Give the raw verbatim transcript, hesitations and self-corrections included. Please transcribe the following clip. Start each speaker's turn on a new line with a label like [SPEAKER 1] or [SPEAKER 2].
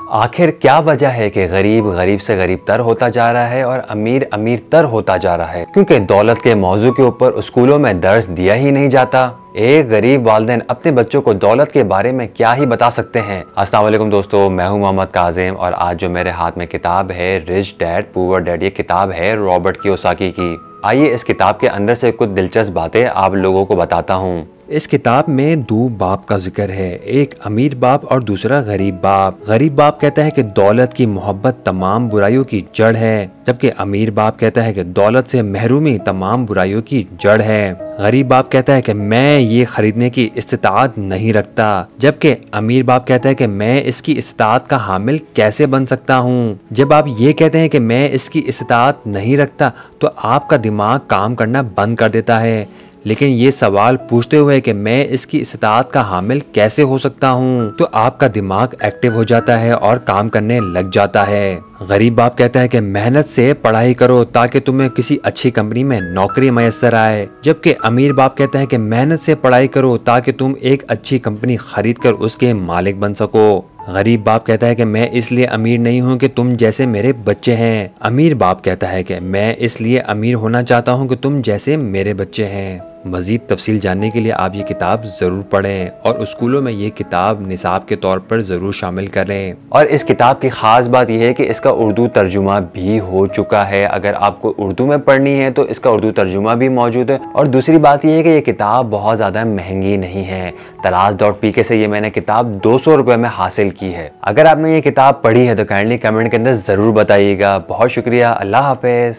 [SPEAKER 1] आखिर क्या वजह है कि गरीब गरीब से गरीब तर होता जा रहा है और अमीर अमीर तर होता जा रहा है? क्योंकि दौलत के मौजू के ऊपर स्कूलों में दर्स दिया ही नहीं जाता। एक गरीब वालिदैन अपने बच्चों को दौलत के बारे में क्या ही बता सकते हैं। अस्सलाम वालेकुम दोस्तों, मैं हूं मोहम्मद काजिम और आज जो मेरे हाथ में किताब है रिच डैड पुअर डैड, ये किताब है रॉबर्ट कियोसाकी की। आइए इस किताब के अंदर से कुछ दिलचस्प बातें आप लोगों को बताता हूँ।
[SPEAKER 2] इस किताब में दो बाप का जिक्र है, एक अमीर बाप और दूसरा गरीब बाप। गरीब बाप कहता है कि दौलत की मोहब्बत तमाम बुराइयों की जड़ है, जबकि अमीर बाप कहता है कि दौलत से महरूमी तमाम बुराइयों की जड़ है। गरीब बाप कहता है कि मैं ये खरीदने की इस्तिताअत नहीं रखता, जबकि अमीर बाप कहता है कि मैं इसकी इस्तिताअत का हामिल कैसे बन सकता हूँ। जब आप ये कहते हैं कि मैं इसकी इस्तिताअत नहीं रखता तो आपका दिमाग काम करना बंद कर देता है, लेकिन ये सवाल पूछते हुए कि मैं इसकी इस्तिताअत का हामिल कैसे हो सकता हूँ तो आपका दिमाग एक्टिव हो जाता है और काम करने लग जाता है। गरीब बाप कहता है कि मेहनत से पढ़ाई करो ताकि तुम्हें किसी अच्छी कंपनी में नौकरी मैसर आए, जबकि अमीर बाप कहता है कि मेहनत से पढ़ाई करो ताकि तुम एक अच्छी कंपनी खरीद कर उसके मालिक बन सको। गरीब बाप कहता है कि मैं इसलिए अमीर नहीं हूँ कि तुम जैसे मेरे बच्चे हैं। अमीर बाप कहता है कि मैं इसलिए अमीर होना चाहता हूँ कि तुम जैसे मेरे बच्चे हैं। मजीद तफसील जानने के लिए आप ये किताब ज़रूर पढ़ें और स्कूलों में ये किताब निसाब के तौर पर ज़रूर शामिल करें।
[SPEAKER 1] और इस किताब की ख़ास बात यह है कि इसका उर्दू तर्जुमा भी हो चुका है। अगर आपको उर्दू में पढ़नी है तो इसका उर्दू तर्जुमा भी मौजूद है। और दूसरी बात यह है कि ये किताब बहुत ज़्यादा महंगी नहीं है। तराज डॉट पी के से ये मैंने किताब दो सौ रुपये में हासिल की है। अगर आपने ये किताब पढ़ी है तो काइंडली कमेंट के अंदर ज़रूर बताइएगा। बहुत शुक्रिया। अल्लाह हाफिज़।